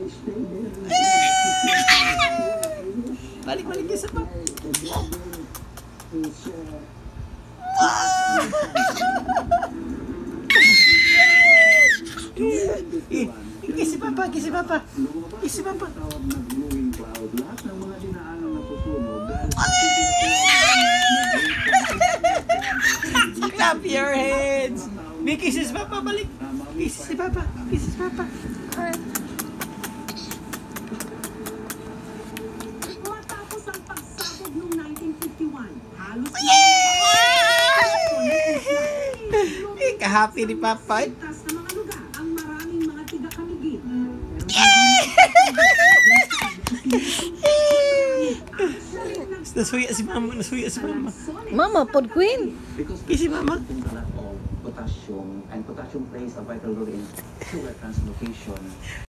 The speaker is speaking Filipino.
Balik-balik isa pa. Kisi Papa, kisi Papa. Kisi Papa. Clap your hands. May kisses Papa, balik. Kisses si Papa, kisses Papa. Matapos ang pagsabog noong 1951, halos Ika-happy ni Papa. ligtas na mga lugar ang maraming mga tiga-kamigin. Nasuya si Mama, nasuya si Mama. Mama, pod queen. Kisi Mama. Potassium, and potassium plays a vital role in sugar translocation.